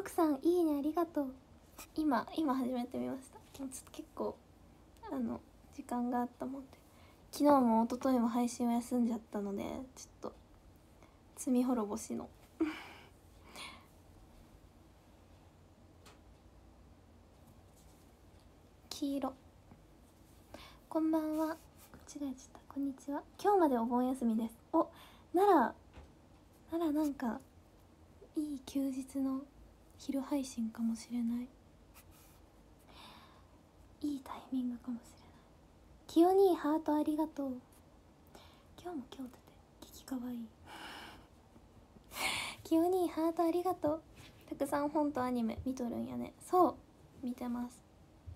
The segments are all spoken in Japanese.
奥さんいいねありがとう。今始めてみました。ちょっと結構時間があったもんで、昨日も一昨日も配信を休んじゃったので、ちょっと罪滅ぼしの黄色。こんばんは。間違えちゃった。こんにちは。今日までお盆休みです。お、ならなんかいい休日の昼配信かもしれない。いいタイミングかもしれない。きよにハートありがとう。今日も今日だって聞きかわいい。きよにハートありがとう。たくさん本とアニメ見とるんやね。そう見てます。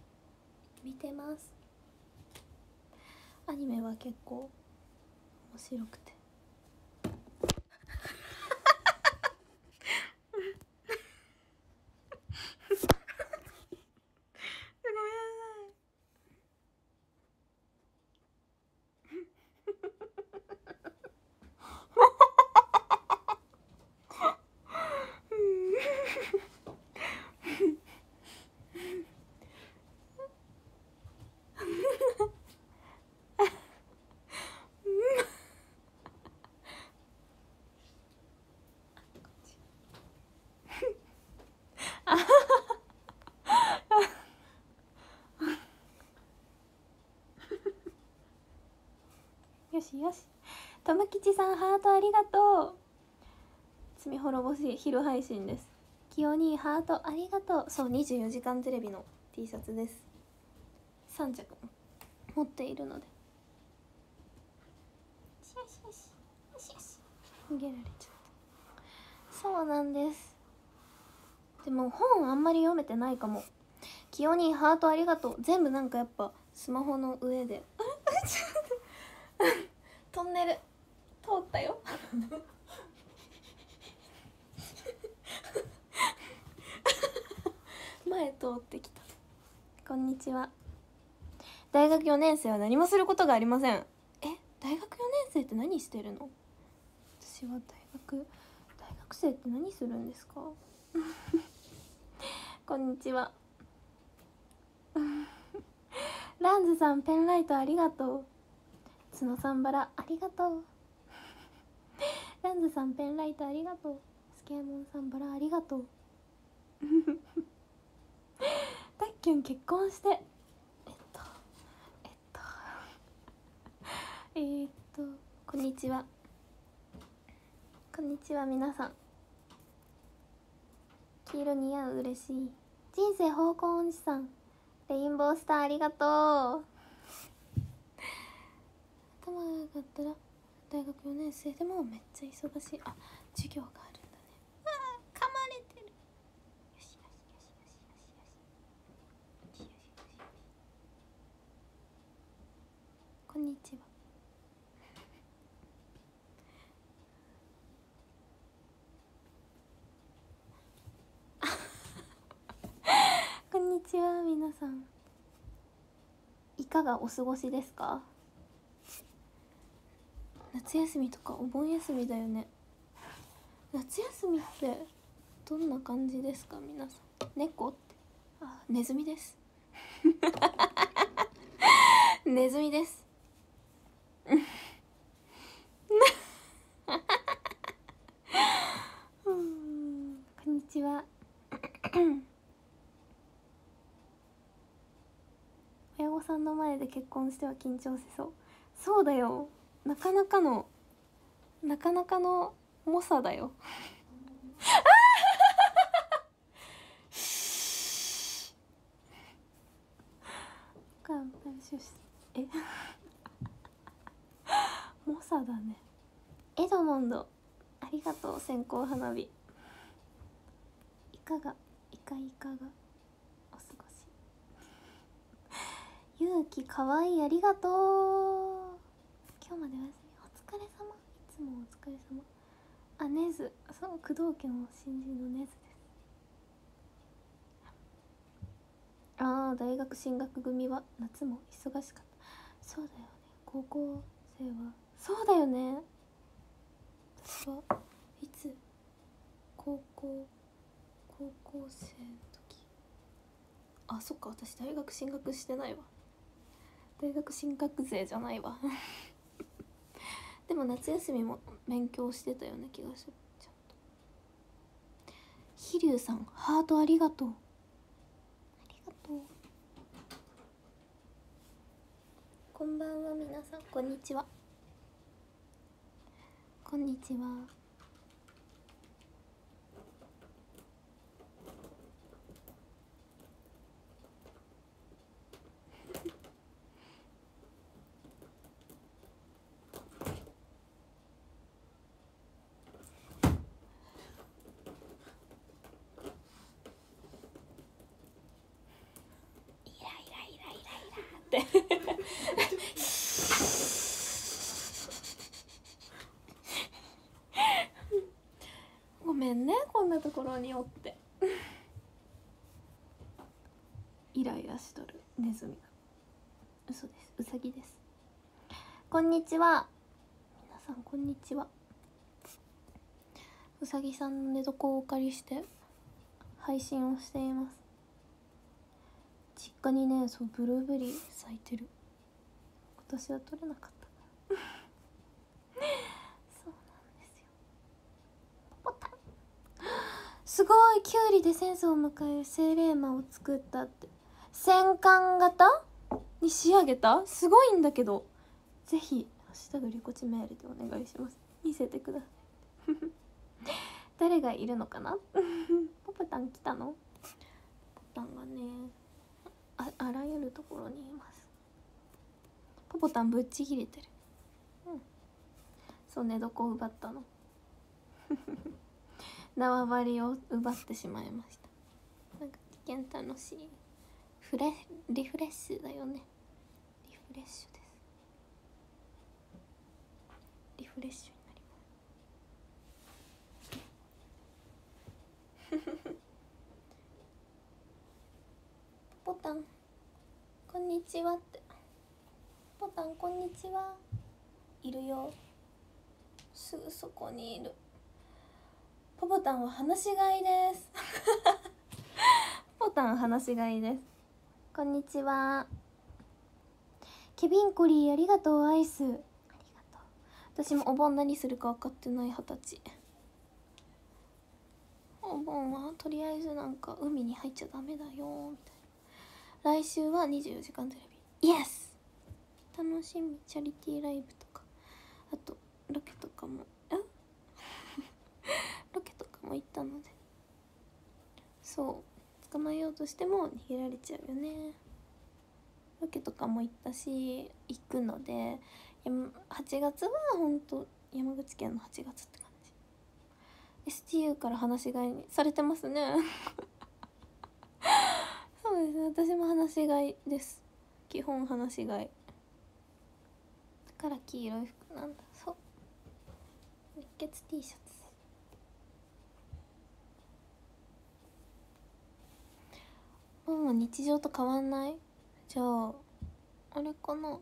アニメは結構面白くてごめんなさい。よしよし。ともきちさんハートありがとう。罪滅ぼし昼配信です。きよにハートありがとう。そう、24時間テレビの T シャツです。3着持っているので。よしよしよしよしよし。逃げられちゃった。そうなんです。でも本あんまり読めてないかも。きよにハートありがとう。全部なんかやっぱスマホの上でトンネル通ったよ前通ってきた。こんにちは。大学4年生は何もすることがありません。大学4年生って何してるの？私は大学生って何するんですかこんにちはランズさんペンライトありがとう。角さんバラありがとうランズさんペンライトありがとう。スケーモンさんバラありがとうたっきゅん結婚してこんにちは。こんにちは皆さん。黄色似合う。嬉しい。人生方向音痴さんレインボースターありがとう。頭が良かったら大学4年生でもめっちゃ忙しい。あ、授業があるんだね。あー、噛まれてる。よしよしよしよしよしよしよしよしよし。こんにちは。こんにちは皆さん。いかがお過ごしですか？夏休みとかお盆休みだよね。夏休みってどんな感じですか皆さん。猫って、あ、ネズミですネズミですこんにちは親御さんの前で結婚しては緊張しそう。そうだよ。なかなかの猛者だよ猛者だね。エドモンドありがとう。線香花火いかがお過ごし。ゆうきかわいいありがとう。今日までおやすみ。お疲れ様。いつもお疲れ様。あ、ネズ、そう、工藤家の新人のネズです。ああ、大学進学組は夏も忙しかった。そうだよね。高校生はそうだよね。私はいつ高校高校生の時、あ、そっか、私大学進学してないわ。大学進学勢じゃないわでも夏休みも勉強してたような気がする。ちゃんと飛龍さん、ハートありがとう。ありがとう。こんばんは皆さん、こんにちは。こんにちは。ごめんね、こんなところにおってイライラしとるネズミが。嘘です、ウサギです。こんにちは皆さん、こんにちは。うさぎさんの寝床をお借りして配信をしています。実家にね、そうブルーベリー咲いてる。今年は取れなかったそうなんですよ。ポポタン、すごい、キュウリでセンスを迎える精霊魔を作ったって。戦艦型に仕上げた、すごいんだけど、ぜひハッシュタグリコチメールでお願いします。見せてください誰がいるのかなポポタン来たの？ポポタンがね、あらゆるところにいます。ポポタンぶっちぎれてる。うん、そう、寝床を奪ったの縄張りを奪ってしまいました。なんか一見楽しいリフレッシュだよね。リフレッシュです。リフレッシュになりますポポタン、こんにちはって。ポポタン、こんにちは。いるよ、すぐそこにいる。ポポタンは放し飼いですポポタン放し飼いです。こんにちは。ケビンコリー、ありがとう。アイスありがとう。私もお盆何するか分かってない20歳。お盆はとりあえずなんか海に入っちゃダメだよみたいな。来週は24時間テレビ、イエス楽しみ。チャリティーライブとか、あとロケとかもロケとかも行ったので、そう捕まえようとしても逃げられちゃうよね。ロケとかも行ったし行くので、8月はほんと山口県の8月って感じ。 STU から放し飼いにされてますねそうですね、私も放し飼いです。基本放し飼いだから黄色い服なんだ。そう、熱血 T シャツ。もう日常と変わんない。じゃああれかな、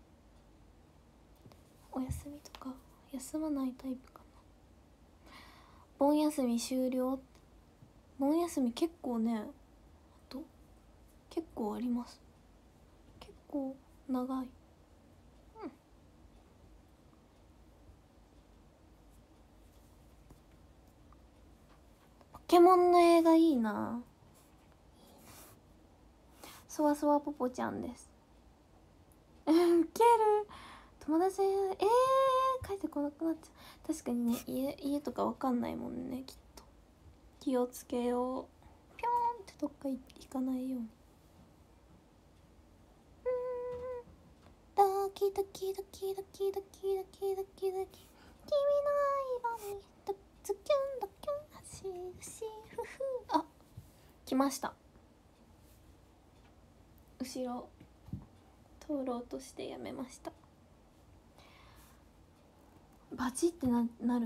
お休みとか休まないタイプかな。盆休み終了。盆休み結構ね、あと結構あります。結構長い。ポケモンの映画いいな。そわそわポポちゃんですウケる。友達帰ってこなくなっちゃう。確かにね、家とかわかんないもんね、きっと。気をつけよう。ぴょーんってどっか行かないように。ドキドキドキドキドキドキドキドキ、君の色にドツキュンドキュン走るしふふ。あ、来ました。後ろ通ろうとしてやめました。バチってなるの。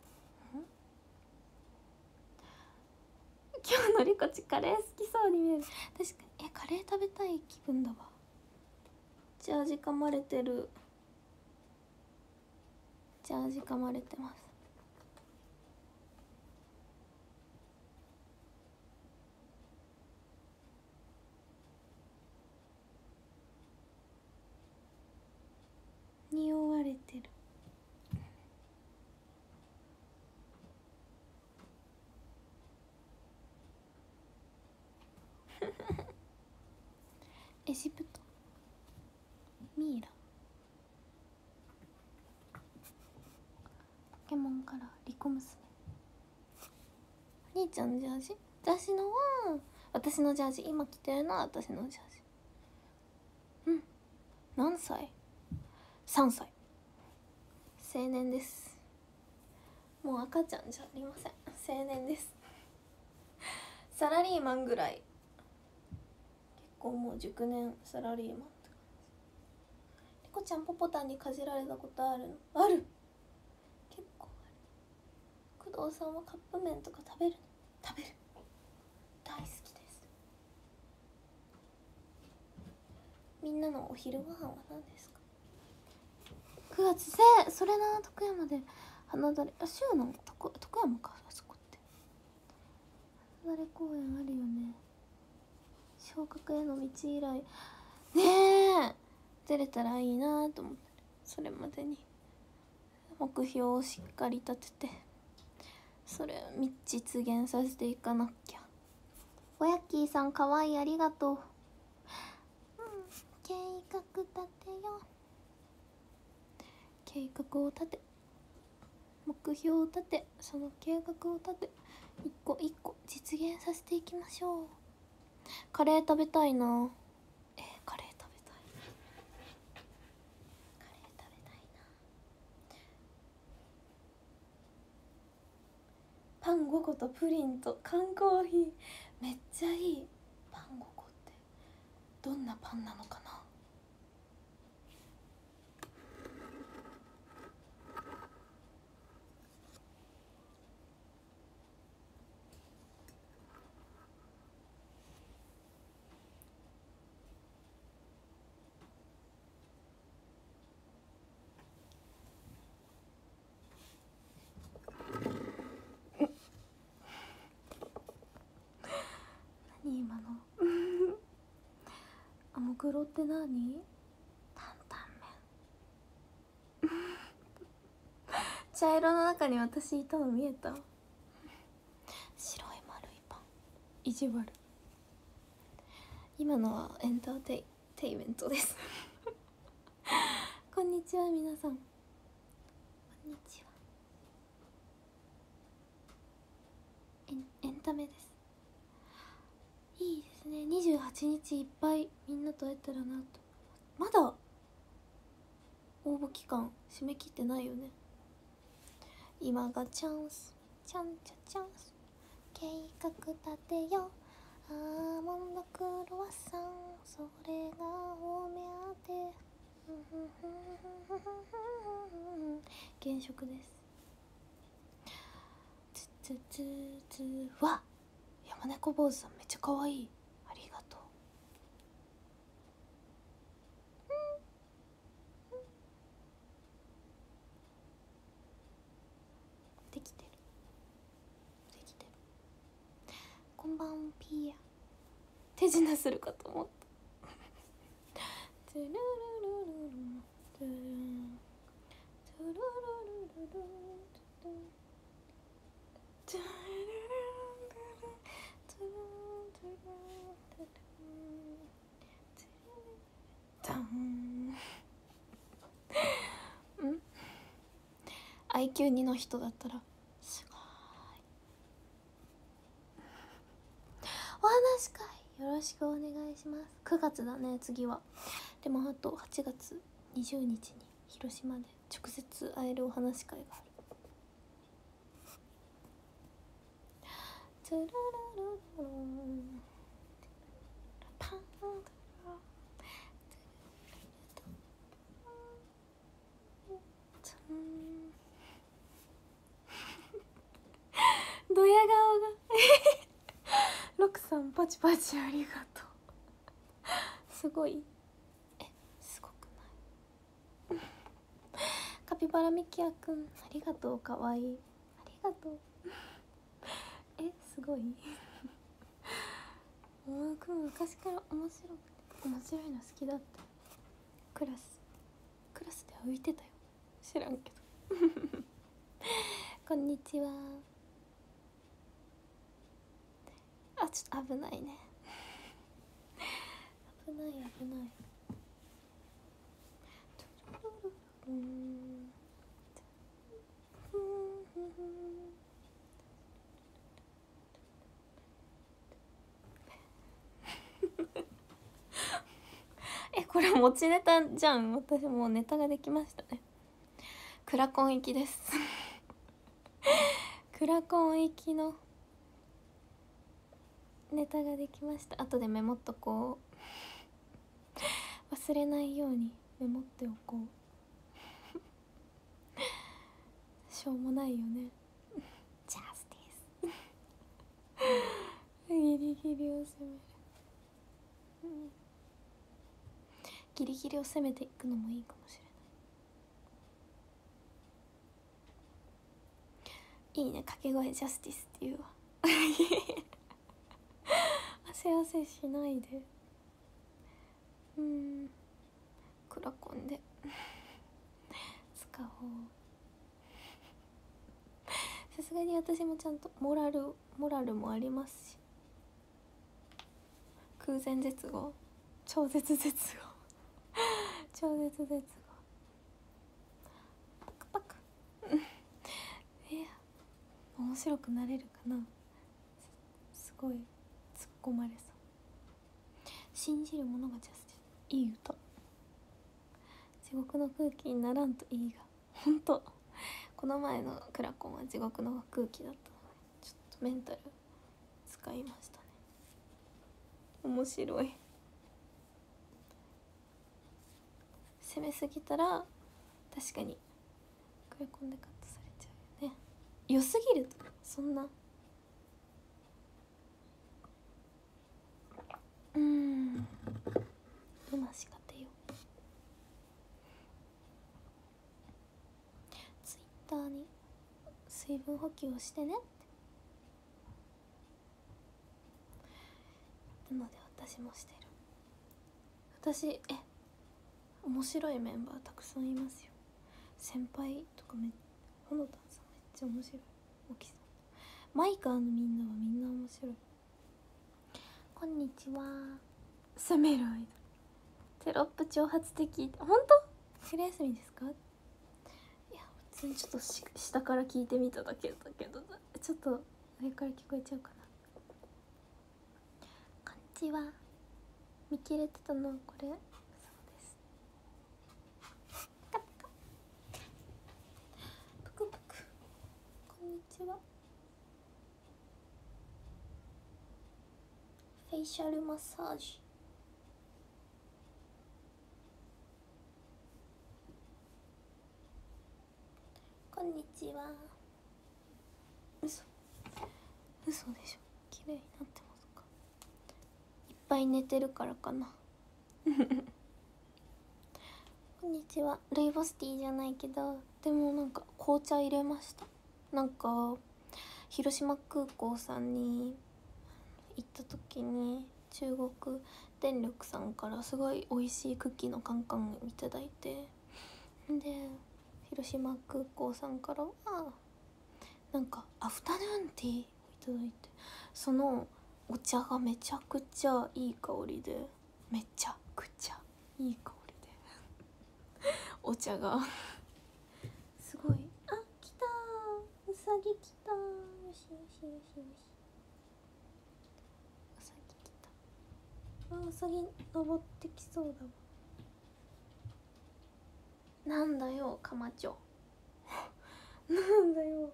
今日のリコチカレー好きそうに見える。確かにカレー食べたい気分だわ。ジャージ噛まれてる。ジャージ噛まれてます。 てる。エジプト、ミイラ、ポケモンからリコ娘。兄ちゃんのジャージ、私のは私のジャージ、今着てるのは私のジャージ。うん、何歳？3歳。青年です。もう赤ちゃんじゃありません、青年です。サラリーマンぐらい、結構もう熟年サラリーマンって感じ。リコちゃんポポタンにかじられたことあるの？ある、結構ある。工藤さんはカップ麺とか食べるの？食べる、大好きです。みんなのお昼ご飯は何ですか？9月それな、徳山で花だれ、あ、週の徳山か、あそこって花だれ公園あるよね。昇格への道以来ねえ、出れたらいいなと思って、それまでに目標をしっかり立てて、それを実現させていかなきゃ。おやっきーさんかわいい、ありがとう。計画立てよ、計画を立て、目標を立て、その計画を立て、一個一個実現させていきましょう。カレー食べたいな。カレー食べたい、カレー食べたいな。パン5個とプリンと缶コーヒー、めっちゃいい。パン5個ってどんなパンなのかな。何今のあもぐろって何？担々麺茶色の中に私いたの見えた。白い丸いパン、意地悪。今のはエンターテイメントですこんにちは皆さん、こんにちは。エンタメです。いいですね。28日いっぱいみんなと会えたらなと。まだ応募期間締め切ってないよね。今がチャンス、チャンチャチャンス、計画立てよ、アーモンドクロワッサン、それがお目当て現職です。つつつつわ、山猫坊主さんめっちゃ可愛い、ありがとう。できてる、できてる。こんばんピーヤ、手品するかと思ったトゥルルルルルトゥルントゥルルルルルトゥルントゥルルルルルトゥルントゥルントゥルントゥルントゥルンん IQ2 の人だったらすごい。お話会よろしくお願いします。9月だね次は。でもあと8月20日に広島で直接会えるお話会がある。トゥルルルルンパンドヤ顔がロクさんパチパチありがとうすごい、すごくないカピバラミキヤくんありがとう、かわいい、ありがとうすごいもうくん昔から面白いの好きだった。クラスで浮いてたよ、 知らんけどこんにちは。あ、ちょっと危ないね危ない危ない。これ持ちネタじゃん。私もうネタができましたね。クラコン行きですクラコン行きのネタができました。後でメモっとこう忘れないようにメモっておこうしょうもないよねジャスティスギリギリを攻める、ギリギリを攻めていくのもいいかもしれない。いいね、掛け声ジャスティスっていうわ汗汗しないで。クラコンで使おう。さすがに私もちゃんとモラルもありますし。空前絶後、超絶絶後超絶絶後、パクパク面白くなれるかな。すごい突っ込まれそう。信じるものがジャスティス。いい歌。地獄の空気にならんといいが、ほんとこの前のクラコンは地獄の空気だったので、ちょっとメンタル使いましたね。面白い。攻めすぎたら確かにクラコンでカットされちゃうよね。良すぎるとそんな今しか出よう。ツイッターに水分補給をしてねって。なので私もしてる。私面白いメンバーたくさんいますよ。先輩とかほのたんさんめっちゃ面白い。おきさん、マイカーのみんなはみんな面白い。こんにちは。攻めるアイドルテロップ挑発的。本当？昼休みですか？いや普通にちょっと下から聞いてみただけだけど、ちょっと上から聞こえちゃうかな。こんにちは。見切れてたのこれ。そうです。パクパクパクパク。こんにちは。フェイシャルマッサージ。こんにちは。嘘でしょ。綺麗になってますか？いっぱい寝てるからかなこんにちは。ルイボスティーじゃないけど、でもなんか紅茶入れました。なんか広島空港さんに行った時に中国電力さんからすごい美味しいクッキーのカンカンいただいて、で広島空港さんからはなんかアフタヌーンティーをいただいて、そのお茶がめちゃくちゃいい香りで、めちゃくちゃいい香りでお茶がすごい。あ、来たー、うさぎ来たー。よしよしよしよし。うさぎ来た。あ、うさぎ登ってきそうだわ。なんだよカマチョなんだよ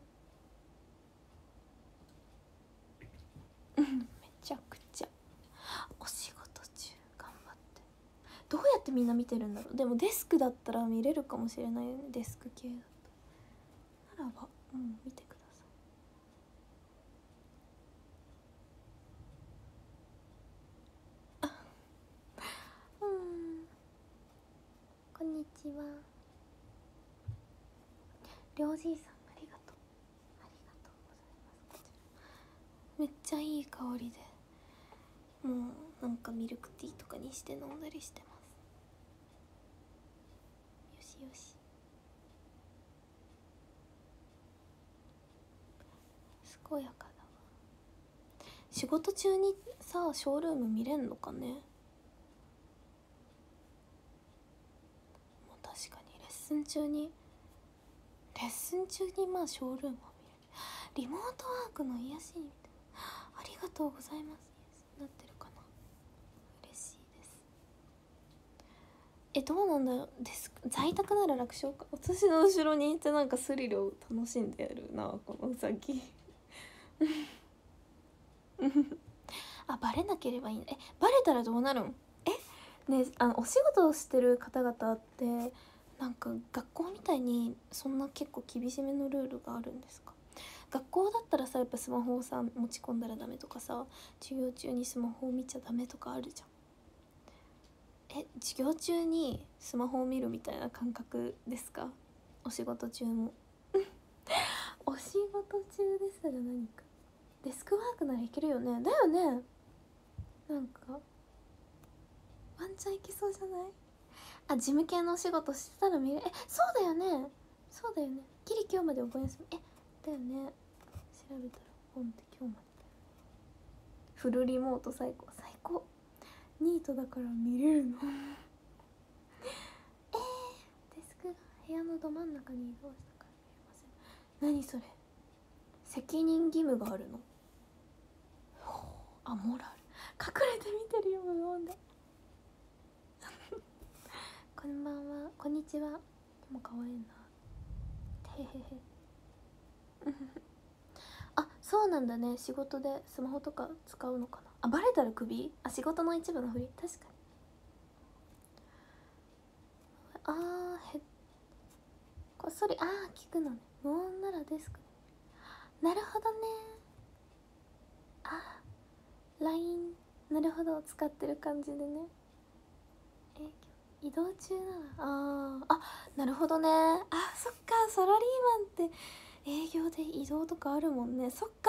めちゃくちゃお仕事中頑張って。どうやってみんな見てるんだろう。でもデスクだったら見れるかもしれないよね。デスク系だとならば見てください。こんにちは。りょうじいさんありがとう。ありがとうございます。こちらめっちゃいい香りで、もうなんかミルクティーとかにして飲んだりしてます。よしよし。 こやかだわ。仕事中にさショールーム見れんのかね。もう確かにレッスン中にまあショールームを見れる。リモートワークの癒しみたいな。ありがとうございます。なってるかな。嬉しいです。どうなんだろう。在宅なら楽勝か。私の後ろにいてなんかスリルを楽しんでやるなこのうさぎ。あ、バレなければいいんだ。バレたらどうなるん？ね、お仕事をしてる方々ってなんか学校みたいにそんな結構厳しめのルールがあるんですか？学校だったらさやっぱスマホをさ持ち込んだらダメとかさ、授業中にスマホを見ちゃダメとかあるじゃん。授業中にスマホを見るみたいな感覚ですか？お仕事中もお仕事中ですら何かデスクワークならいけるよね。だよね。なんかワンチャンいけそうじゃない？事務系のお仕事してたら見れそうだよね。そうだよね。ギリ今日までお盆休みだよね。調べたらポンって今日までだよね。フルリモート最高ニートだから見れるのデスクが部屋のど真ん中に移動したから見れません。何それ、責任義務があるの？モラル隠れて見てるよ無音でこんばんは、こんにちは。でも可愛いな。へへへそうなんだね。仕事でスマホとか使うのかな。バレたらクビ？仕事の一部のふり。確かに。こっそり聞くのね。無音ならデスク。なるほどね。LINE なるほど、使ってる感じでね。移動中ならなるほどね。そっか、サラリーマンって営業で移動とかあるもんね。そっか、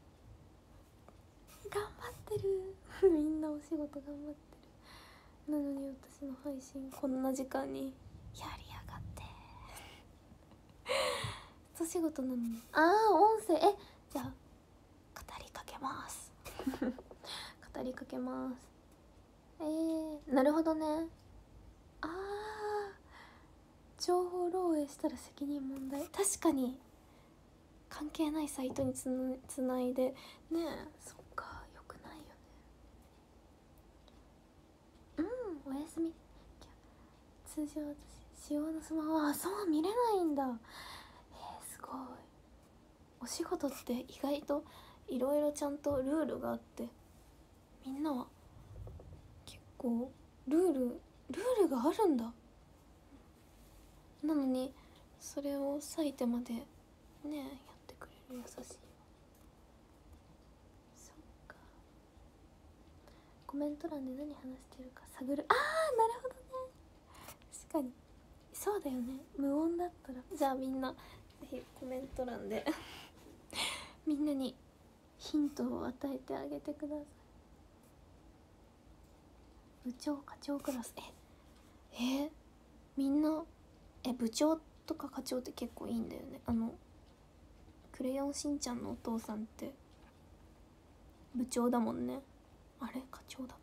頑張ってるみんなお仕事頑張ってる。なのに私の配信こんな時間にやりやがってお仕事なのに音声じゃあ語りかけます語りかけます。なるほどね。情報漏洩したら責任問題。確かに関係ないサイトにつないでね。そっか、よくないよね。おやすみ。通常私使用のスマホはそう見れないんだ。すごい。お仕事って意外といろいろちゃんとルールがあって、みんなは結構ルールがあるんだ。なのにそれを割いてまでねやってくれる。優しい。そっか。コメント欄で何話してるか探る。なるほどね。確かにそうだよね。無音だったら。じゃあみんなぜひコメント欄でみんなにヒントを与えてあげてください。部長課長クラスみんな部長とか課長って結構いいんだよね。クレヨンしんちゃんのお父さんって部長だもんね。あれ課長だっ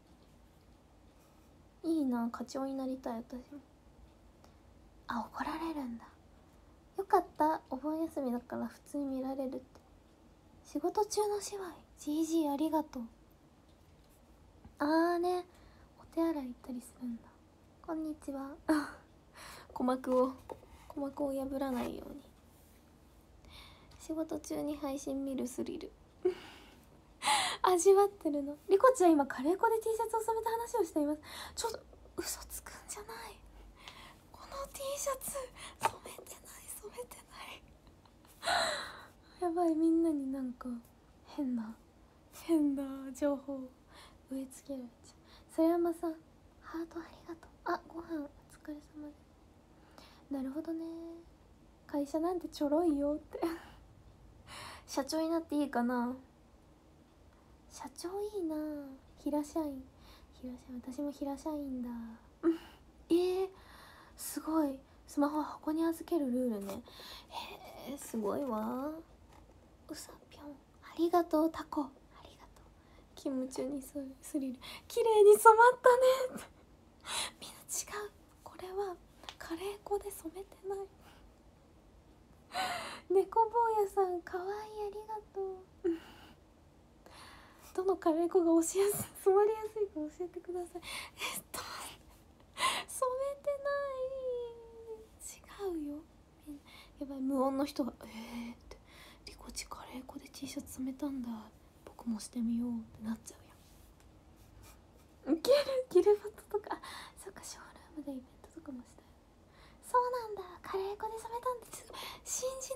け？いいな、課長になりたい私も。怒られるんだ。よかった、お盆休みだから普通に見られるって。仕事中の芝居 GG ありがとう。ね、お手洗い行ったりするんだ。こんにちは鼓膜を破らないように。仕事中に配信見るスリル味わってるの。リコちゃん今カレー粉で T シャツを染めた話をしています。ちょっと嘘つくんじゃない。この T シャツ染めてないやばい、みんなになんか変な情報植え付けられちゃう。曽山さんハートありがとう。ご飯お疲れ様です。なるほどね。会社なんてちょろいよって社長になっていいかな。社長いいな。平社員私も平社員だすごい。スマホは箱に預けるルールね。すごいわ。うさぴょんりがとうタコ、ありがとう。キムチュにスリル、綺麗に染まったねみんな違う、これはカレー粉で染めてない猫坊やさんかわいい、ありがとうどのカレー粉が染まりやすいか教えてください。染めてない、違うよ。やばい、無音の人がってリコチカレー粉で T シャツ染めたんだ、僕もしてみようってなっちゃうよ。ギルバトとか、そっか、ショールームでイベントとかもしたよ。そうなんだ、カレー粉で染めたんです、信じ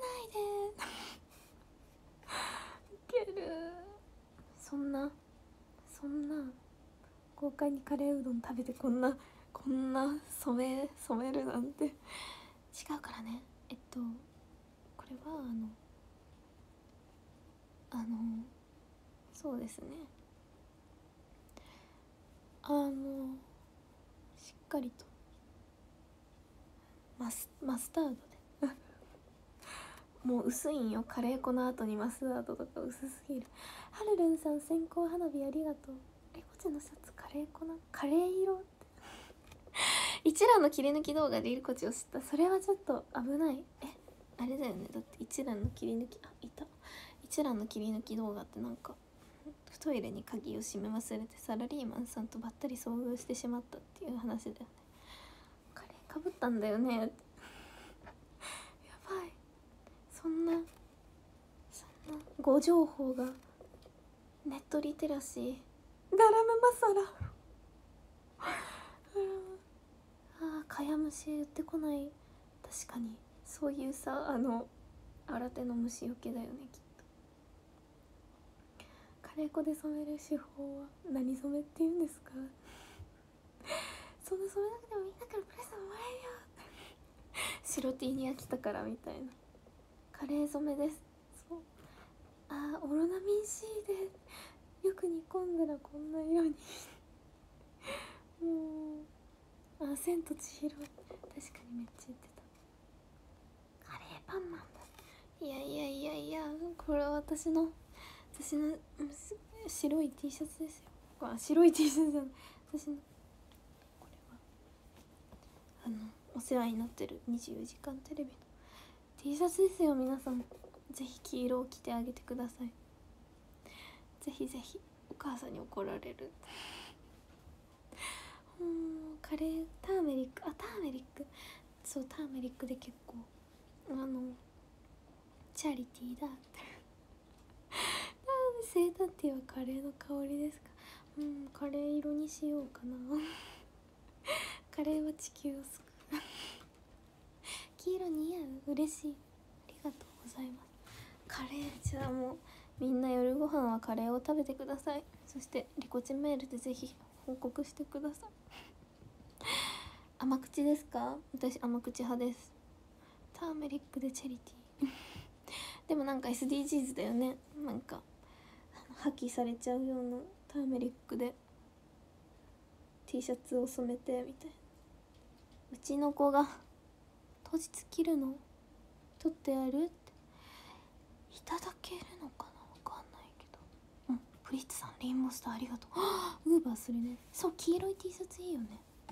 ないでウケる。そんな豪快にカレーうどん食べてこんな染めるなんて違うからね。これはそうですね、しっかりとマスタードでもう薄いんよ、カレー粉の後にマスタードとか薄すぎる。はるるんさん、線香花火ありがとう。リコチのシャツカレー粉な、カレー色って一蘭の切り抜き動画でリコチを知った。それはちょっと危ない。あれだよね、だって一蘭の切り抜き、一蘭の切り抜き動画ってなんかトイレに鍵を閉め忘れてサラリーマンさんとばったり遭遇してしまったっていう話だよね。カレーかぶったんだよねやばい、そんなご情報が、ネットリテラシー、ガラムマサラかやむし売ってこない。確かにそういうさ、新手の虫よけだよね、きっと。カレー粉で染める手法は何染めって言うんですかそんな染めなくてもみんなからプレゼントもらえるよ白 T に飽きたからみたいな。カレー染めです。そう、オロナミン C でよく煮込んだらこんな色にもう千と千尋、確かにめっちゃ言ってた。カレーパンマンだ。いや、これは私の白い T シャツですよ。白い T シャツじゃない、私のこれはお世話になってる24時間テレビの T シャツですよ。皆さんぜひ黄色を着てあげてください。ぜひお母さんに怒られるカレー、ターメリック、そう、ターメリックで結構チャリティーだってセーターティーはカレーの香りですか。カレー色にしようかなカレーは地球を救う黄色似合う、嬉しい、ありがとうございます。カレー、じゃあもうみんな夜ご飯はカレーを食べてください。そしてリコチメールでぜひ報告してください甘口ですか？私甘口派です。ターメリックでチャリティーでもなんか SDGs だよね。なんか破棄されちゃうようなターメリックで T シャツを染めてみたいな。うちの子が当日着るの取ってあるっていただけるのかな、わかんないけど。プリッツさんレインボースターありがとう。ウーバーするね。そう、黄色い T シャツいいよね。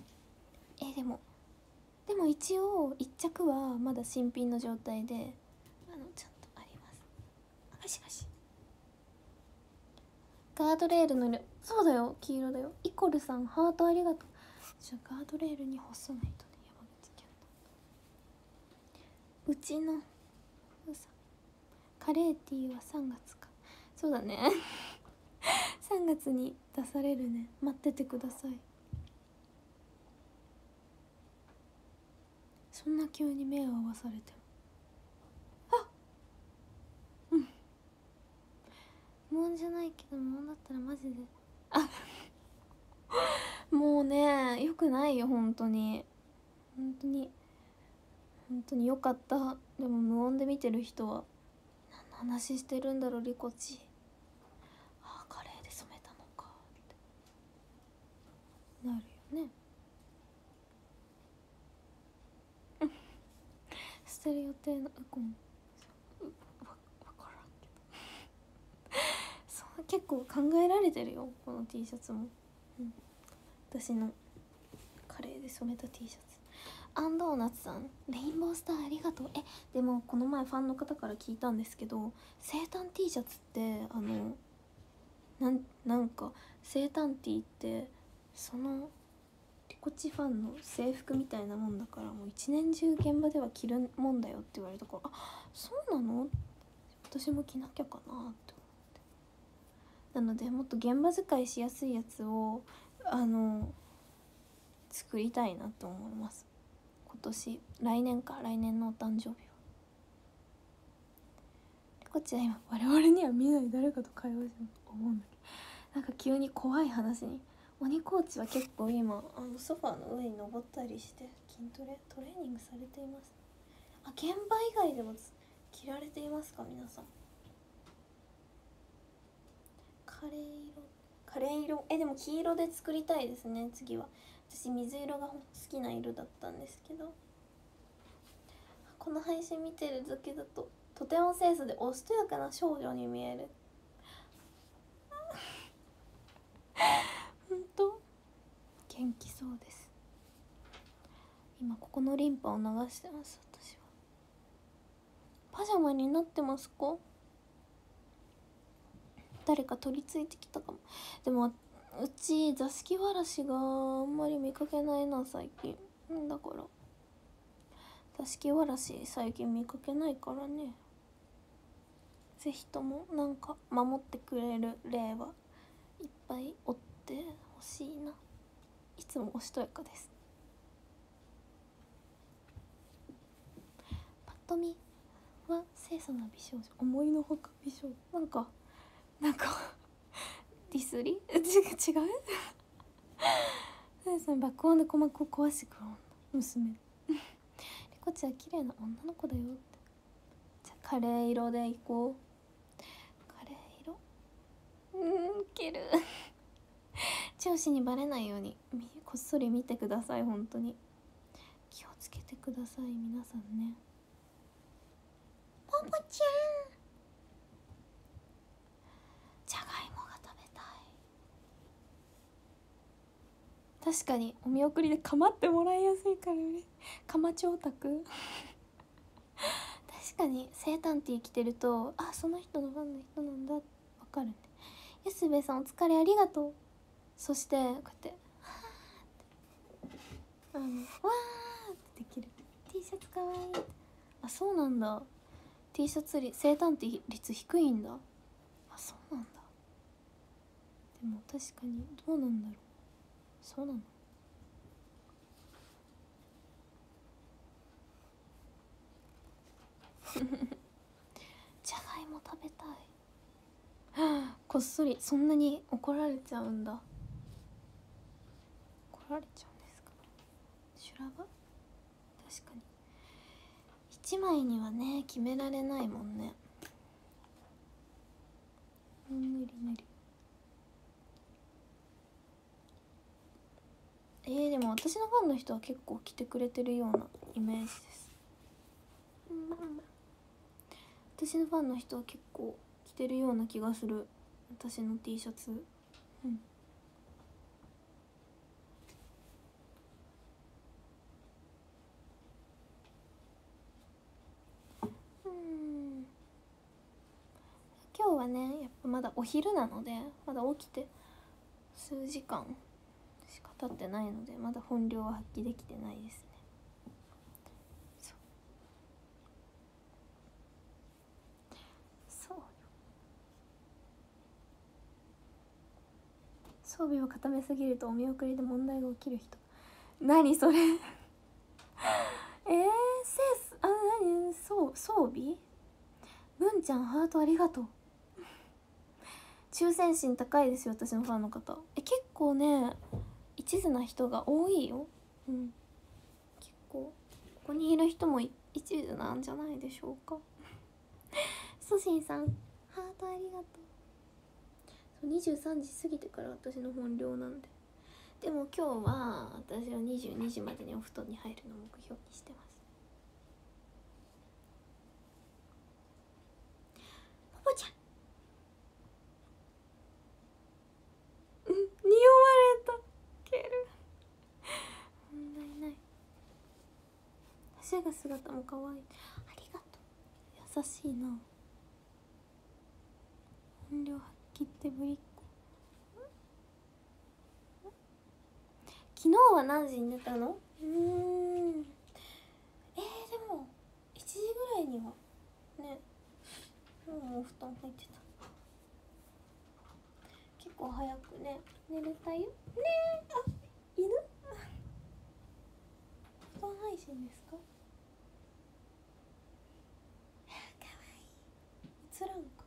でも一応一着はまだ新品の状態でちゃんとあります。ガシガードレールの色、そうだよ、黄色だよ。イコルさんハートありがとう。じゃあガードレールに干さないとね。山口県のうちのカレーティーは3月か。そうだね3月に出されるね。待っててください。そんな急に目を合わされても無音じゃないけど、無音だったらマジでもうね、よくないよ、本当によかった。でも無音で見てる人は何の話してるんだろう、リコチ。カレーで染めたのかってなるよね捨てる予定のウコン分からんけど結構考えられてるよこの T シャツも、私のカレーで染めた T シャツ。アンドーナツさんレインボースターありがとう。でもこの前ファンの方から聞いたんですけど、生誕 T シャツってなんか生誕 T ってそのリコチファンの制服みたいなもんだから、もう一年中現場では着るもんだよって言われたから、そうなの、私も着なきゃかなって思って。なのでもっと現場使いしやすいやつを作りたいなと思います。来年のお誕生日は。リコちゃん今我々には見えない誰かと会話してると思うんだけど、なんか急に怖い話に。鬼コーチは結構今ソファーの上に登ったりしてトレーニングされています。現場以外でも着られていますか皆さん。カレー色でも黄色で作りたいですね次は。私水色が好きな色だったんですけど、この配信見てるだけだととても清楚でおしとやかな少女に見える。ほんと元気そうです。今ここのリンパを流してます。私はパジャマになってますか？誰か取り付いてきたかも。でもうち座敷わらしがあんまり見かけないな最近。だから座敷わらし最近見かけないからね。ぜひともなんか守ってくれる霊はいっぱいおってほしいな。いつもおしとやかです。パッと見は清楚な美少女、思いのほか美少女。なんかディスり違う爆音で鼓膜を壊してくる娘。リコちゃん綺麗な女の子だよって。じゃあカレー色でいこう。カレー色ウケる上司にバレないようにこっそり見てください。本当に気をつけてください皆さんね。ポポちゃんじゃがいもが食べたい。確かにお見送りで構ってもらいやすいからね。かまちオタク確かに生誕ティー着てるとその人のファンの人なんだわかるんで。ゆすべさんお疲れありがとう。そしてこうやってわーってできる T シャツかわいい。そうなんだ。 T シャツ生誕ティー率低いんだ。そうなんだ。でも確かにどうなんだろう。そうなのじゃがいも食べたいこっそり。そんなに怒られちゃうんだ。怒られちゃうんですか。修羅場。確かに1枚にはね決められないもんね。無理でも私のファンの人は結構着てくれてるようなイメージです。私のファンの人は結構着てるような気がする私の T シャツ。今日はねやっぱまだお昼なので、まだ起きて数時間しか経ってないので、まだ本領は発揮できてないですね。そうよ。装備を固めすぎるとお見送りで問題が起きる人。何それ装備。文ちゃんハートありがとう。忠誠心高いですよ私のファンの方。結構ね一途な人が多いよ。結構ここにいる人も一途なんじゃないでしょうかソシンさんハートありがとう。23時過ぎてから私の本領なんで。でも今日は私は22時までにお布団に入るのを目標にしてます。ポポちゃんシャガ姿も可愛い。ありがとう。優しいな。本領発揮ってぶりっ子。昨日は何時に寝たの？でも1時ぐらいにはね、もうお布団入ってた。結構早くね寝れたよね。あ、犬布団配信ですか？かわいい。映らんか。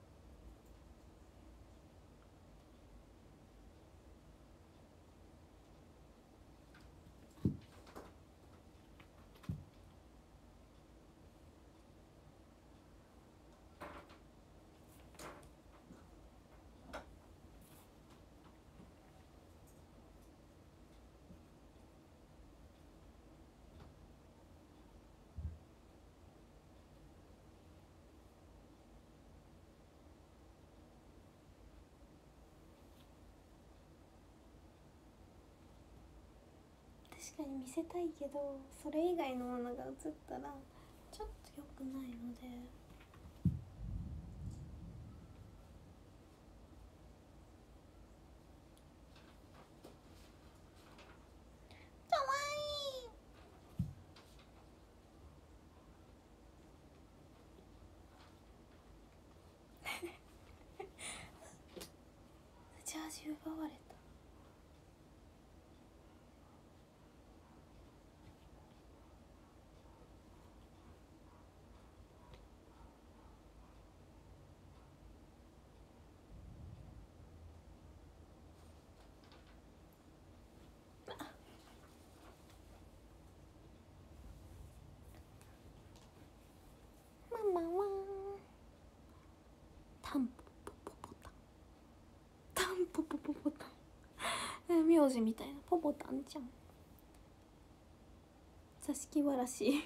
確かに見せたいけど、それ以外のものが映ったらちょっと良くないので。かわいい。ジャージ奪われた。ママはタンポポポポタン、タンポポポポタン、名字みたいな。ポポタンちゃん。座敷わらし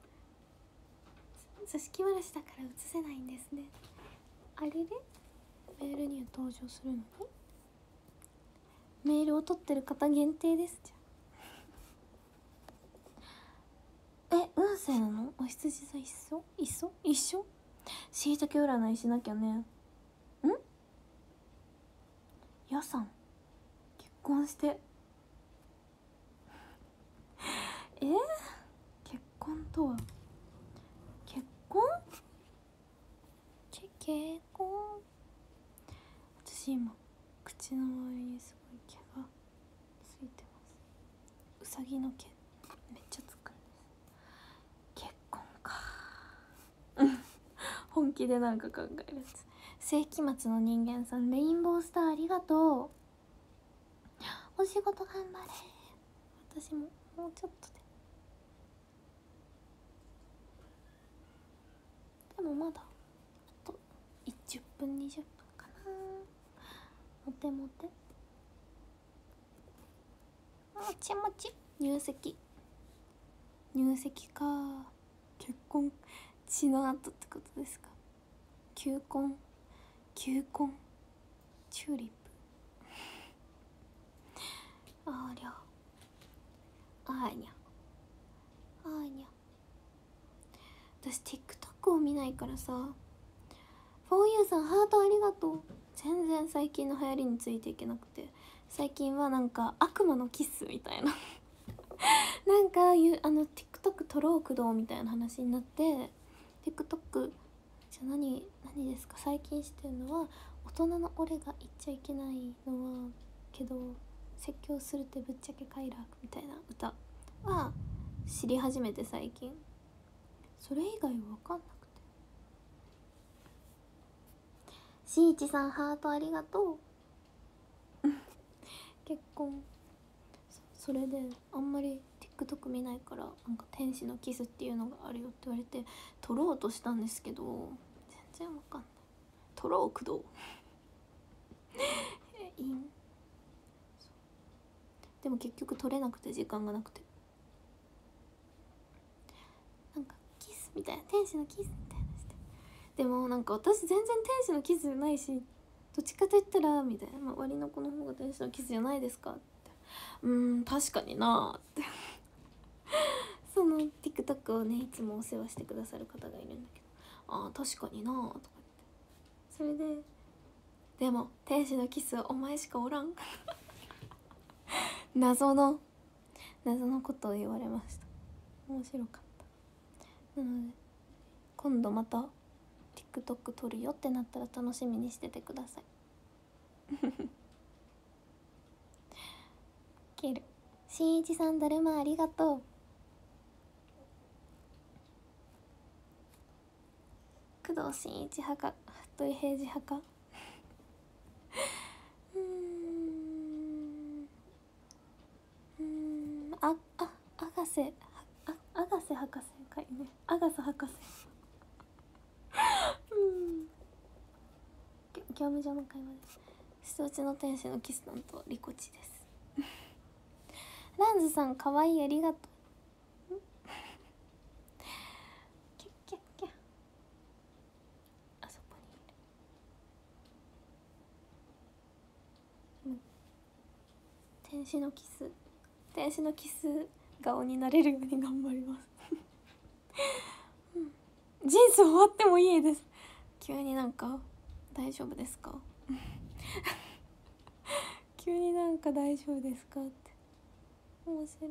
座敷わらしだから映せないんですね。あれでメールには登場するのに、メールを取ってる方限定です。じゃあ運勢なの？お羊座一緒しいたけ占いしなきゃね。やさん結婚して結婚とは、結婚私今口の周りにすごい毛がついてます。うさぎの毛めっちゃつくんです。結婚か本気でなんか考えるやつ。世紀末の人間さん、レインボースターありがとう。お仕事頑張れ。私ももうちょっとでもまだあと10分20分かな。もてもてもちもち。入籍か。結婚血の後ってことですか？求婚チューリップありゃあーにゃ私 TikTok を見ないからさ。4U さんハートありがとう。全然最近の流行りについていけなくて、最近はなんか悪魔のキスみたいななんかTikTok 撮ろう駆動みたいな話になって、 TikTok じゃあ何ですか最近してるのは、大人の俺が言っちゃいけないのはけど説教するってぶっちゃけ快楽みたいな歌は知り始めて最近。それ以外は分かんなくて。しいちさんハートありがとう結婚それであんまり TikTok 見ないから、なんか天使のキスっていうのがあるよって言われて撮ろうとしたんですけど全然わかんない。撮ろう駆動でも結局撮れなくて、時間がなくて、なんかキスみたいな、天使のキスみたいなして、でもなんか私全然天使のキスじゃないし、どっちかと言ったらみたいな、周りの子の方が天使のキスじゃないですかって、確かになーってそのの TikTok をねいつもお世話してくださる方がいるんだけど、ああ確かになーとか言って、それででも天使のキスはお前しかおらん謎のことを言われました。面白かった。なので今度また TikTok 撮るよってなったら楽しみにしててくださいケルしんいちさん、だるまありがとう。工藤新一派か服部平次派かアガセ博士かいね、アガサ博士業務上の会話です。下打ちの天使のキス担当リコチですランズさんかわいい、ありがとうキャッキャッキャ、あそこにいる。天使のキス顔になれるように頑張ります人生終わってもいいです。急になんか大丈夫ですか急になんか大丈夫ですかって面白い。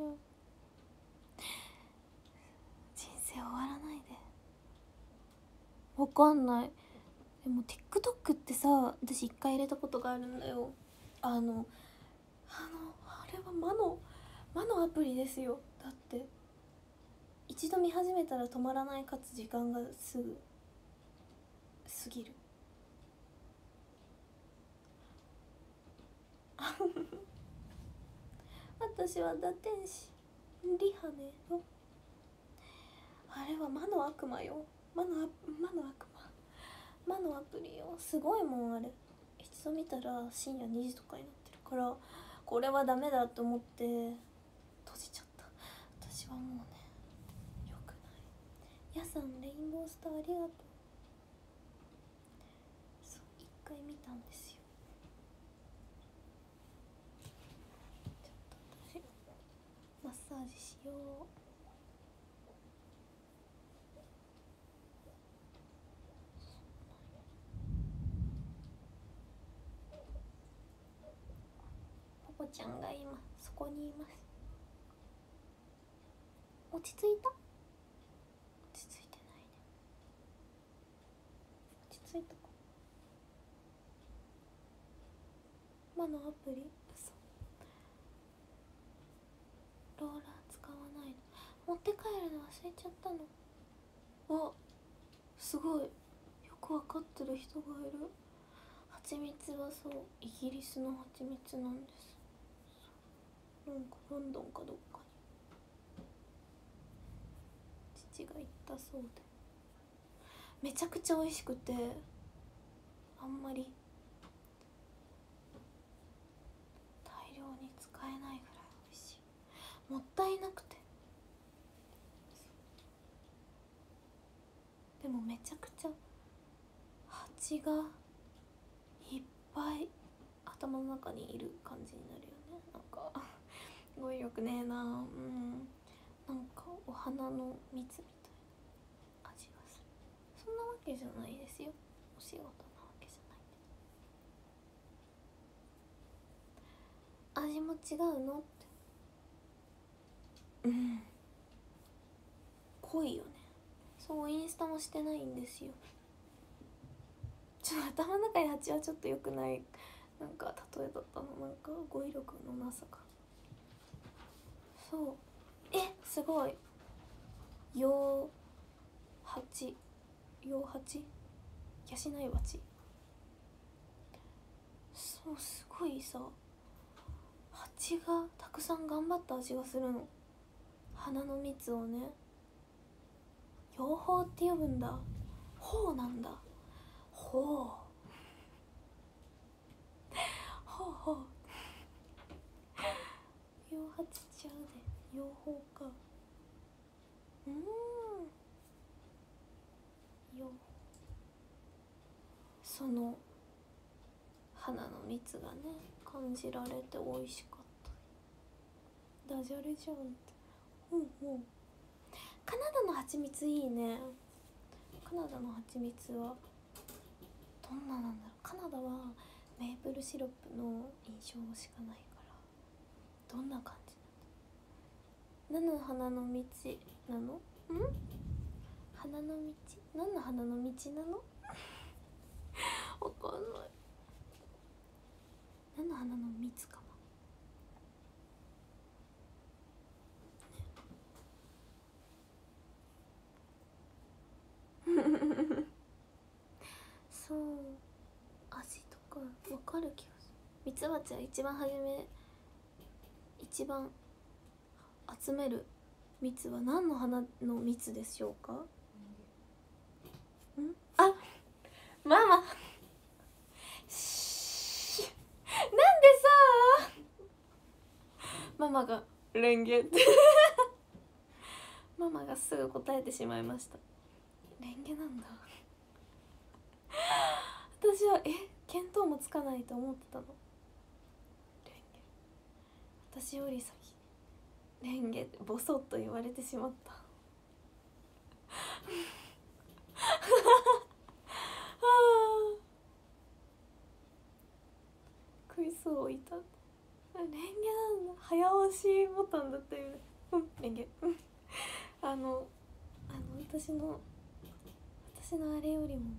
人生終わらないで。わかんない。でも TikTok ってさ、私一回入れたことがあるんだよ。あれは魔のアプリですよ。だって一度見始めたら止まらない、かつ時間がすぐ過ぎる私は堕天使リハネよ。あれは魔の悪魔よ。魔のアプリよ。すごいもんあれ。一度見たら深夜2時とかになってるから、これはダメだと思って閉じちゃった。私はもうね、よくない。やさんレインボースターありがとう。そう、一回見たんですよ。ちょっと私マッサージしよう。ポポちゃんが今そこにいます。落ち着いた？落ち着いてないね。落ち着いたか。魔のアプリ？嘘。ローラー使わないの。持って帰るの忘れちゃったの。あ、すごい。よくわかってる人がいる。蜂蜜はそう、イギリスの蜂蜜なんです。なんかロンドンかどっかに父が行ったそうで、めちゃくちゃ美味しくて、あんまり大量に使えないぐらい美味しい。もったいなくて、でもめちゃくちゃ蜂がいっぱい頭の中にいる感じになるよね。なんか語彙力ねえな。なんかお花の蜜みたいな味がする。そんなわけじゃないですよ。お仕事なわけじゃない。味も違うのって。濃いよね。そう、インスタもしてないんですよ。ちょっと頭の中に蜂はちょっと良くない、なんか例えだったの。なんか語彙力のなさが。そう、すごい。養蜂養い蜂。そう、すごいさ、蜂がたくさん頑張った味がするの。花の蜜をね、養蜂って呼ぶんだ。ほうなんだ。ほうほうほう養蜂ちゃうで、養蜂か。その花の蜜がね感じられて美味しかった。ダジャレじゃんって。 カナダの蜂蜜いいね。カナダの蜂蜜はどんななんだろう。カナダはメープルシロップの印象しかないからどんな感じなんだ。何の花の道なの？花の道？何の花の道なの？わかんない。何の花の蜜かなそう味とかわかる気がする。ミツバチは一番集める蜜は何の花の蜜でしょうか？あ、ママなんでさママがレンゲってママがすぐ答えてしまいました。レンゲなんだ。私は見当もつかないと思ってたの。レンゲ、私より先レンゲってボソッと言われてしまった食いそういた。レンゲなんだ。早押しボタンだったよね。レンゲ私のあれよりも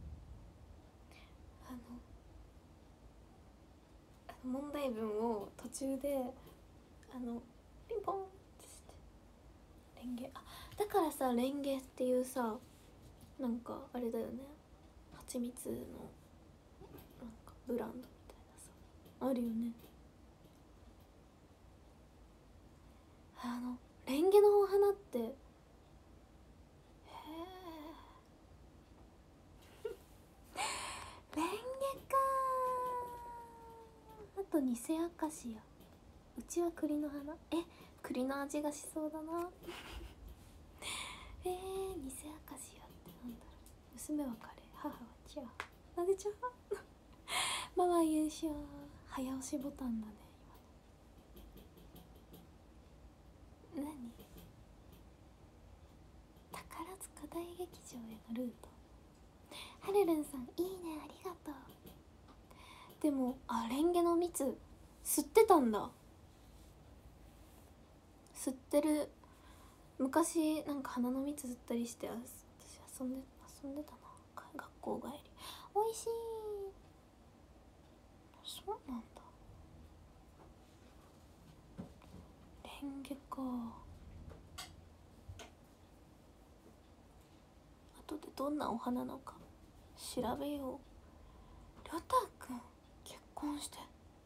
問題文を途中でピンポンってしてレンゲ、だからさレンゲっていうさなんかあれだよね、蜂蜜のなんかブランドみたいなさあるよね。レンゲのお花ってレンゲか。あとニセアカシア。うちは栗の花。栗の味がしそうだなニセアカシアってなんだろう。娘はカレー、母はチャー。なぜチャーママ優勝。早押しボタンだね今の。何？宝塚大劇場へのルート。はるるんさんいいね、ありがとう。でもレンゲの蜜吸ってたんだ。吸ってる。昔なんか花の蜜吸ったりして私遊んでたな、学校帰り。おいしい。そうなんだ。レンゲか。後でどんなお花なのか調べよう。りょたくん結婚して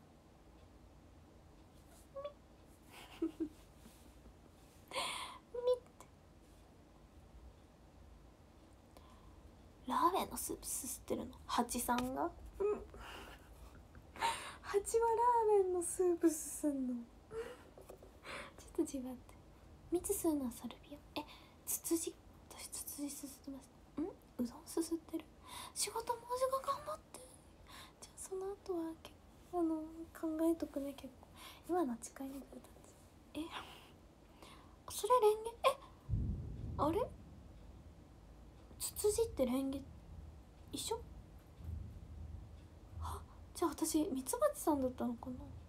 ラーメンのスープすすってるのハチさんが。ハチはラーメンのスープすすんのちょっと違って。蜜吸うのはサルビア。ツツジ。私ツツジすすってました。うどんすすってる。仕事も時間頑張って。じゃあその後は考えとくね。結構今の誓いの歌ってそれレンゲ。あれツツジってレンゲ一緒？じゃあ私ミツバチさんだったのか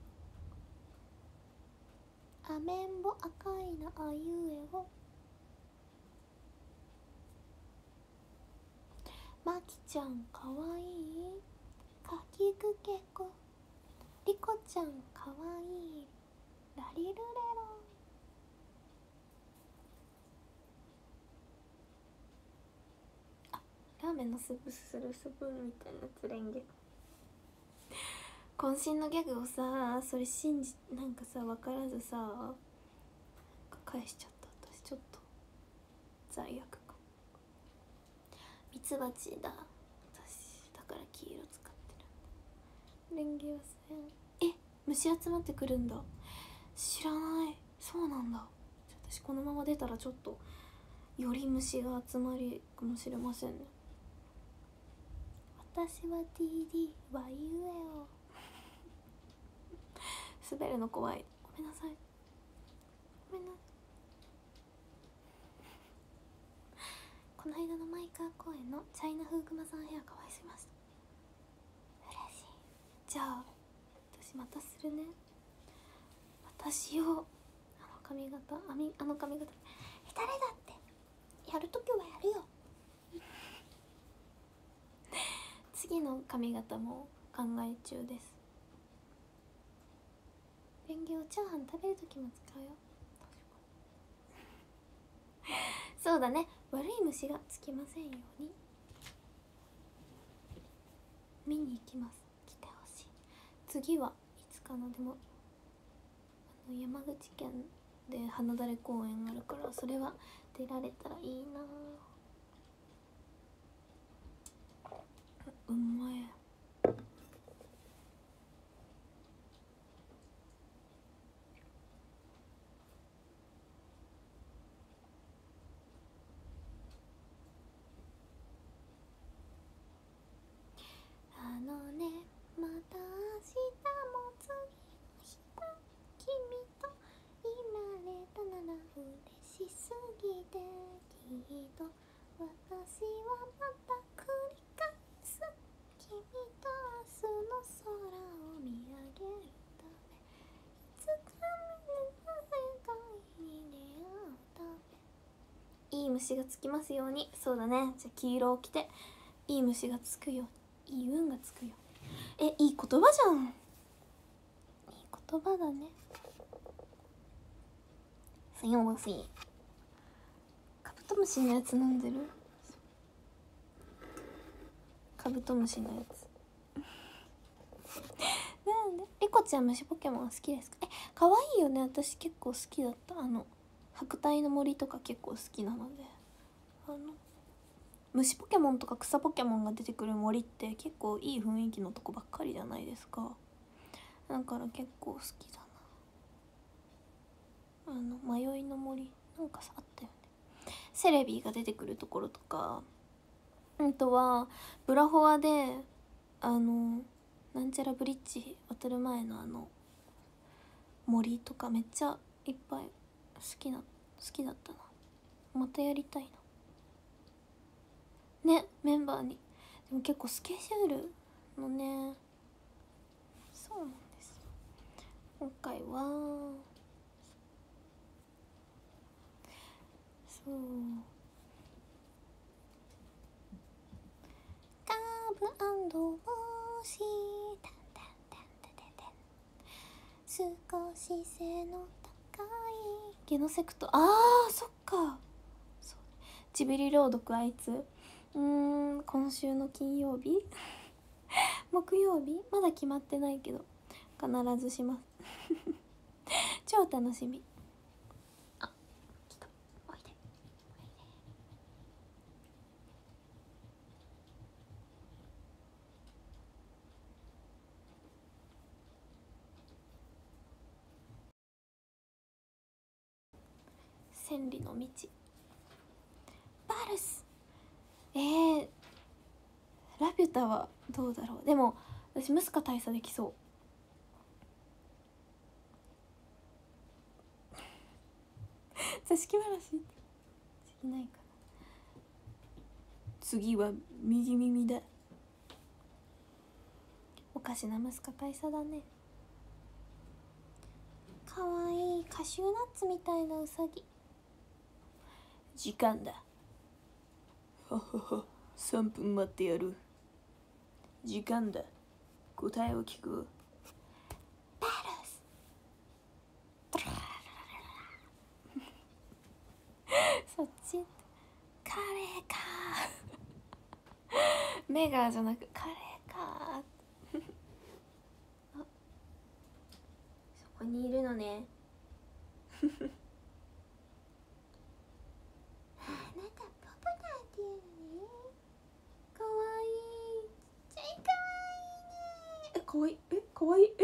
な。アメンボ赤いなあいうえを。マキちゃんかわいい。かきくけこ。リコちゃんかわいい。ラリルレロ。ラーメンのスープすするスプーンみたいなやつレンゲ。渾身のギャグをさそれなんかさ分からずさ返しちゃった。私ちょっと罪悪感。ミツバチだ私だから黄色使ってるんだ。レンゲは虫集まってくるんだ。知らない。そうなんだ。私このまま出たらちょっとより虫が集まりかもしれませんね。私は TD はゆえを滑るの怖い。ごめんなさい。ごめんな。 この間のマイカー公演のチャイナ風クマさんヘア可愛すぎました。嬉しい。じゃあ私またするね。私をあの髪型あの髪型誰だってやるときはやるよ次の髪型も考え中です。レンゲをチャーハン食べるときも使うよ。そうだね、悪い虫がつきませんように。見に行きます。来てほしい。次はいつかのでも山口県で花だれ公園あるからそれは出られたらいいな。うまい。また明日も次の日だ君といられたなら嬉しすぎてきっと私はまた繰り返す君と明日の空を見上げるためいつか見れた世界に出会うためいい虫がつきますように。そうだね、じゃあ黄色を着ていい虫がつくようにいい運がつくよ。いい言葉じゃん。いい言葉だね。すいません。カブトムシのやつ飲んでる。カブトムシのやつなんでリコちゃん虫ポケモン好きですか？可愛いよね。私結構好きだった。白帯の森とか結構好きなので、虫ポケモンとか草ポケモンが出てくる森って結構いい雰囲気のとこばっかりじゃないですか。だから結構好きだな。迷いの森なんかさあったよね。セレビが出てくるところとか、あとはブラフォアでなんちゃらブリッジ渡る前の森とかめっちゃいっぱい好きだったな。またやりたいなね、メンバーに。でも結構スケジュールのね、そうなんですよ。今回はそうカーブ&ウォーシータンタンタンタンタン少し背の高いゲノセクト。そっか。そうジブリ朗読あいつ今週の金曜日木曜日まだ決まってないけど必ずします超楽しみ。来た。おいで千里の道バルス。ラピュタはどうだろう。でも私ムスカ大佐できそう。座敷わらしできないかな。次は右耳だ。おかしなムスカ大佐だね。かわいいカシューナッツみたいなウサギ。時間だ。ははは、3分待ってやる。時間だ。答えを聞く。バルスそっちカレーかメガじゃなくカレーかそこにいるのねあなたパパだっていうのね。かわいい。ちっちゃいかわいいね。かわいい。かわいい。かわいい。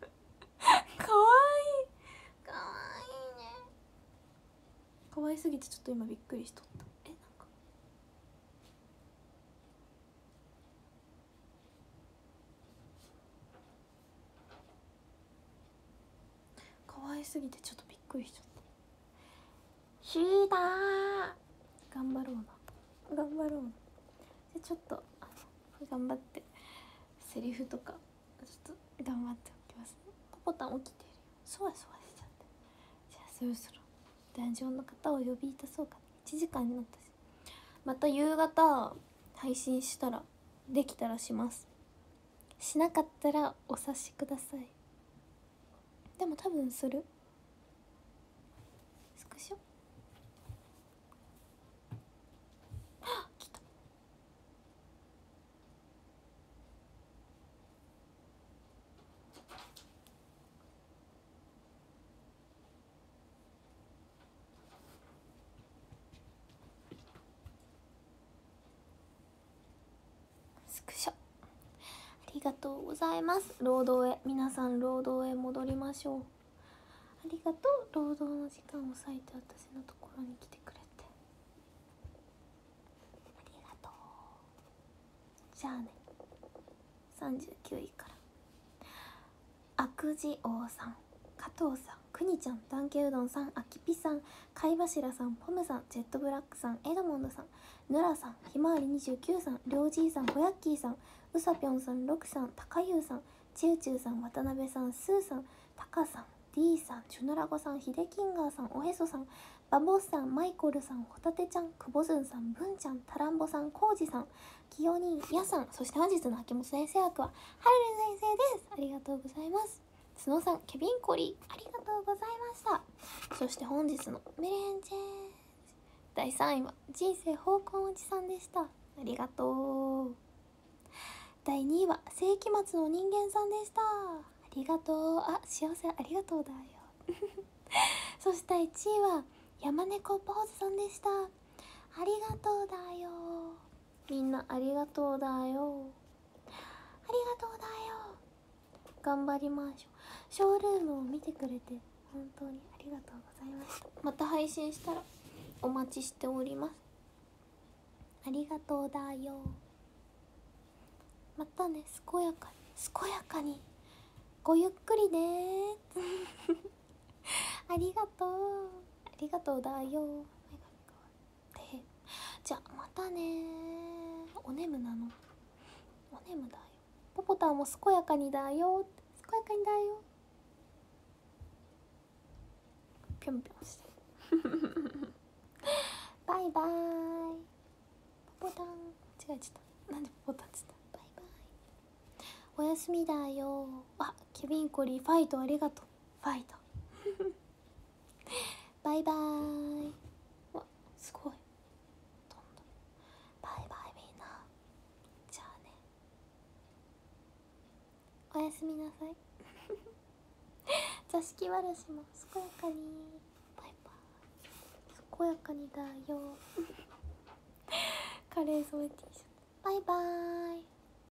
かわいいね。かわいすぎてちょっと今びっくりしとった。なんかかわいすぎてちょっとびっくりしちゃった。シーダー頑張ろうな。 頑張ろう。でちょっと頑張ってセリフとかちょっと頑張っておきますね。ポポタン起きてるよ。そわそわしちゃって。じゃあそろそろダンジョンの方をお呼びいたそうか。1時間になったし、また夕方配信したらできたらします。しなかったらお察しください。でも多分する。スクショ来た。スクショありがとうございます。労働へ、皆さん労働へ戻りましょう。ありがとう。労働の時間を割いて私のところに来てくれてありがとう。じゃあね、39位から悪事王さん、加藤さん、くにちゃん、ダンケうどんさん、あきぴさん、貝柱さん、ポムさん、ジェットブラックさん、エドモンドさん、ヌラさん、ひまわり29さん、りょうじいさん、ぼやっきーさん、うさぴょんさん、ロクさん、たかゆうさん、ちゅうちゅうさん、渡辺さん、スーさん、たかさん、D さん、ジュノラゴさん、ヒデキンガーさん、おへそさん、バボスさん、マイコルさん、ホタテちゃん、くぼずんさん、ブンちゃん、タランボさん、コウジさん、きよにやさん、そして本日の秋元先生役ははるる先生です。ありがとうございます。スノーさん、ケビンコリー、ありがとうございました。そして本日のメレンチェン第3位は人生方向おじさんでした。ありがとう。第2位は世紀末の人間さんでした。ありがとう。あ、幸せありがとうだよそして第1位は山猫坊主さんでした。ありがとうだよ。みんなありがとうだよ。ありがとうだよ。頑張りましょう。ショールームを見てくれて本当にありがとうございました。また配信したらお待ちしております。ありがとうだよ。またね、健やかにごゆっくりねありがとう。ありがとうだよ。じゃあまたね。おねむなの。おねむだよ。ポポタンも健やかにだよ。健やかにだよ。ぴょんぴょんしてバイバーイ。ポポタン違えちゃった。なんでポポタンつった。バイバイ。おやすみだよ。あ、ケビンコリーファイトありがとう。ファイトバイバーイ。わ、すごい飛んだ。バイバイみんな。じゃあね、おやすみなさい座敷わらしも健やかに。バイバイ。健やかにだよカレー染め T シャツ。バイバーイ。